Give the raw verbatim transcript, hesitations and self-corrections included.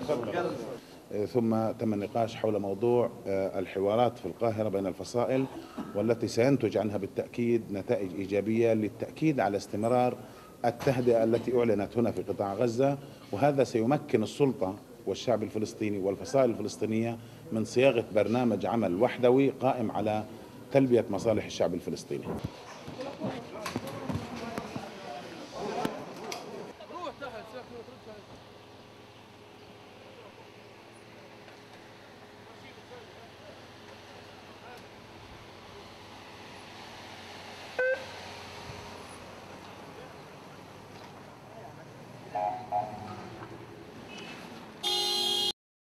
ثم تم النقاش حول موضوع الحوارات في القاهرة بين الفصائل، والتي سينتج عنها بالتأكيد نتائج إيجابية للتأكيد على استمرار التهدئة التي أعلنت هنا في قطاع غزة، وهذا سيمكن السلطة والشعب الفلسطيني والفصائل الفلسطينية من صياغة برنامج عمل وحدوي قائم على تلبية مصالح الشعب الفلسطيني.